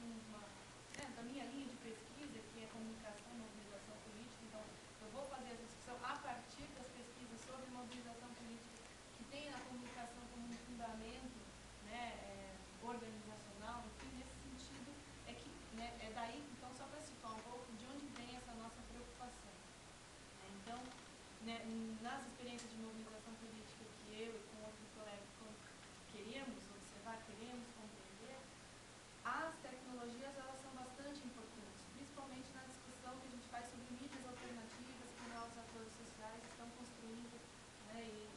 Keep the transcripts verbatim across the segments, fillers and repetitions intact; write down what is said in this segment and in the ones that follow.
uma, né, da minha linha de pesquisa, que é comunicação e mobilização política, então eu vou fazer essa discussão a partir das pesquisas sobre mobilização política, que tem a comunicação como um fundamento, né, é, organizacional, enfim, nesse sentido, é que, né, é daí, então, só para situar um pouco de onde vem essa nossa preocupação. Né? Então, né, nas experiências de mobilização política que eu e com outros colegas queremos observar, queremos compreender, as tecnologias, elas são bastante importantes, principalmente na discussão que a gente faz sobre mídias alternativas que novos atores sociais estão construindo, né, e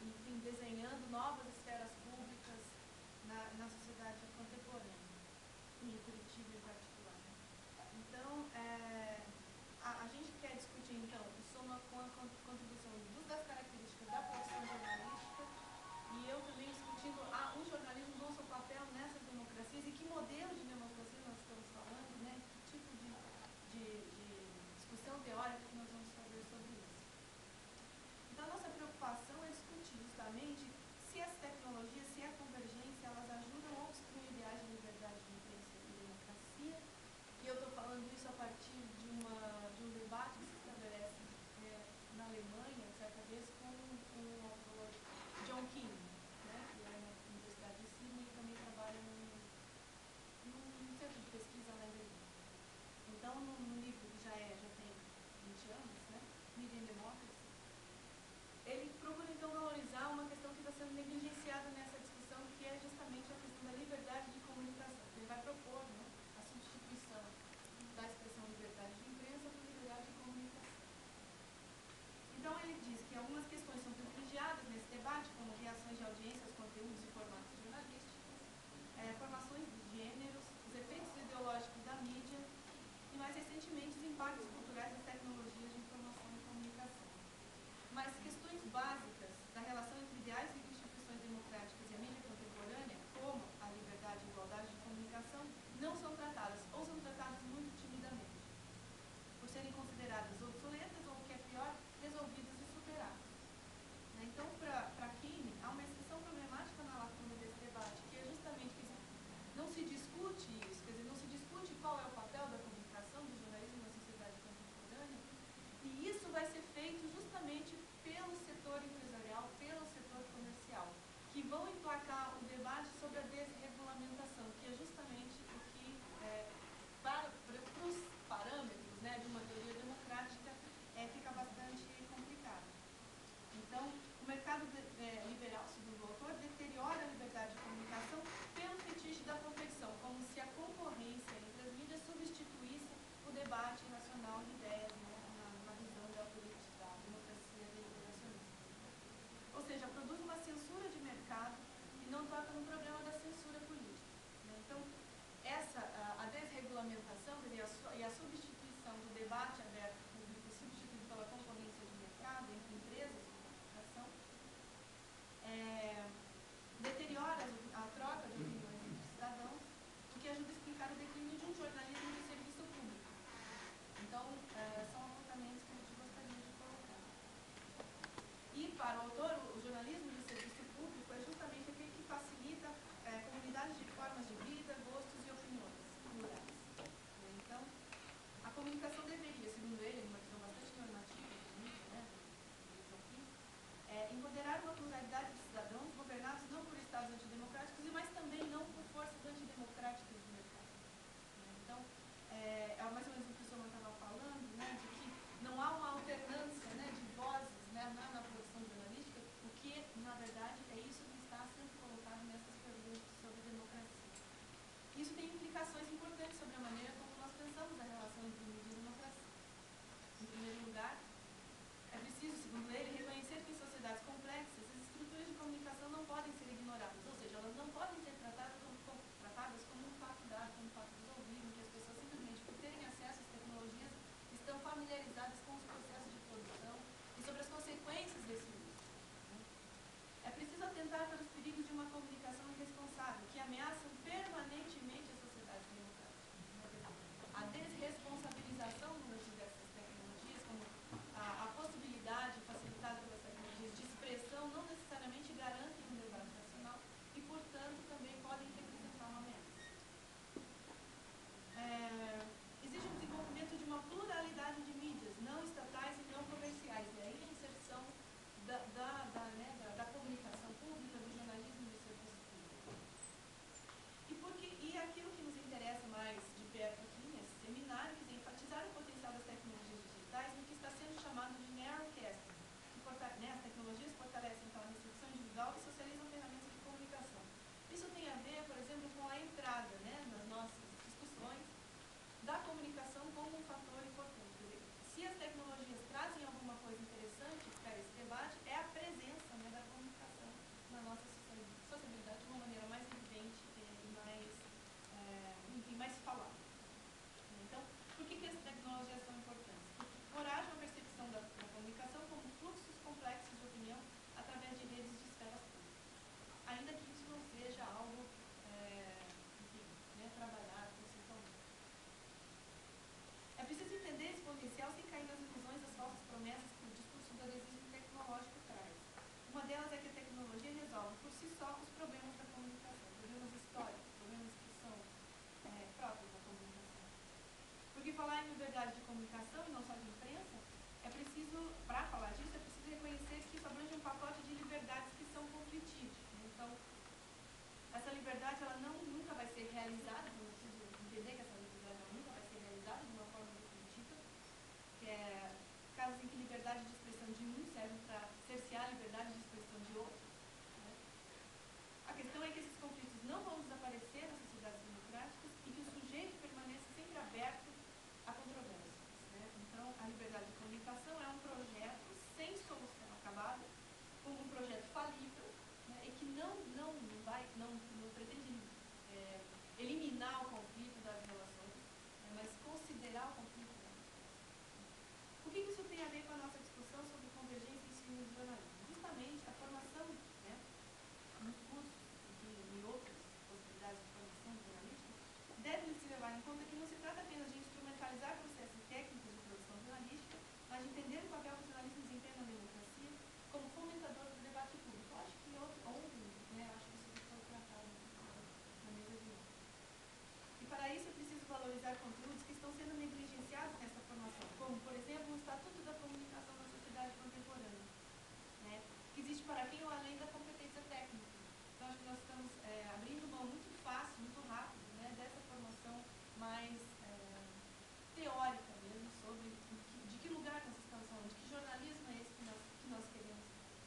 Porque falar em liberdade de comunicação, e não só de imprensa, é preciso, para falar disso, é preciso reconhecer que isso abrange um pacote de liberdades que são conflitivas. Né? Então, essa liberdade ela não, nunca vai ser realizada, então é preciso entender que essa liberdade ela nunca vai ser realizada de uma forma definitiva, que é casos em que liberdade de expressão de um serve para cercear a liberdade de expressão de outro. Né? A questão é que esses conflitos não vão desaparecer nas sociedades democráticas e que o sujeito permanece sempre aberto a controvérsias. Né? Então, a liberdade de comunicação é um projeto sem solução acabada, como um projeto falível, né? E que não, não, vai, não, não pretende é, eliminar o conflito das relações, né? Mas considerar o conflito das relações. O que isso tem a ver com a nossa discussão sobre convergência, ensino e jornalismo? Justamente a formação, né, nos cursos e em outras possibilidades de formação jornalística deve se levar em conta que não se trata apenas de instrumentalizar processos técnicos de produção jornalística, mas de entender o papel que o jornalismo desempenha na democracia como fomentador do debate público. Eu acho que ontem, né, acho que isso foi tratado na mesa de ontem. E para isso é preciso valorizar conteúdos que estão sendo negligenciados nessa formação, como, por exemplo, o Estatuto da Comunicação na Sociedade Contemporânea, né, que existe para quem ou além da competência técnica. Então, acho que nós estamos é, abrindo mão muito fácil, muito rápido, né, dessa formação mais é, teórica mesmo, sobre de que, de que lugar nós estamos falando, de que jornalismo é esse que nós, que nós queremos.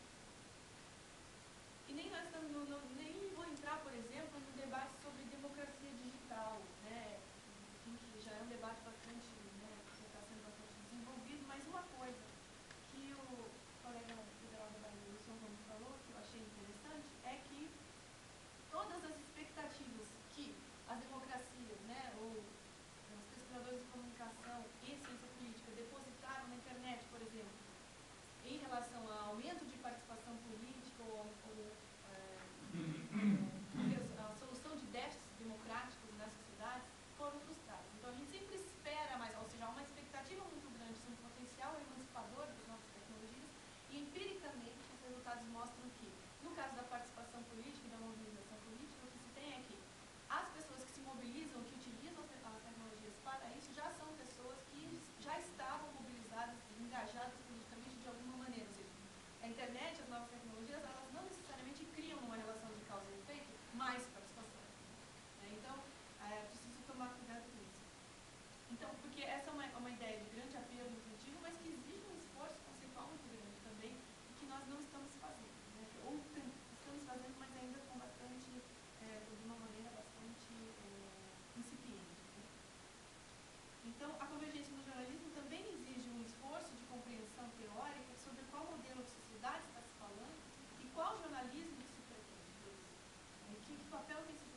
E nem nós estamos, no, no, nem vou entrar, por exemplo, no debate sobre democracia digital, né, enfim, que já é um debate bastante, né, que está sendo bastante desenvolvido, mas uma coisa que o colega federal da Bahia, Wilson Gomes, falou, que eu achei interessante, é que todas as expectativas que as democracias, né, ou os pesquisadores de comunicação e ciência política depositaram na internet, por exemplo, em relação ao aumento de participação política ou, ou é, a solução de déficits democráticos nas sociedades, foram frustrados. Então, a gente sempre espera mais, ou seja, há uma expectativa muito grande sobre o potencial emancipador das novas tecnologias e, empiricamente, os resultados mostram que, no caso da participação política e da mobilização política, o que se tem é que as pessoas que se mobilizam, que utilizam as tecnologias para isso, já são pessoas que já estavam mobilizadas, engajadas politicamente de alguma maneira. Ou seja, a internet, as novas tecnologias, elas não necessariamente criam uma relação de causa e efeito mais participação. Né? Então, é preciso tomar cuidado com isso. Então, porque essa é uma, uma ideia de grande apelo intuitivo, mas que exige um esforço conceitual muito grande também, e que nós não estamos fazendo. Né? Ou tem, estamos fazendo, mas ainda com bastante, é, de uma maneira bastante é, incipiente. Né? Então, a convergência no jornalismo também exige um esforço de compreensão teórica sobre qual modelo de sociedade está se falando e qual jornalismo que se pretende produzir. E que, que papel que esse